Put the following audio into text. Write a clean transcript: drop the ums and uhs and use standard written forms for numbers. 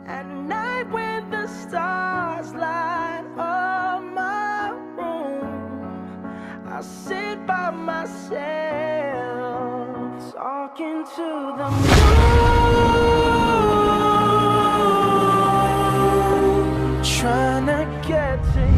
At night when the stars light up my room, I sit by myself talking to the moon, trying to get to you.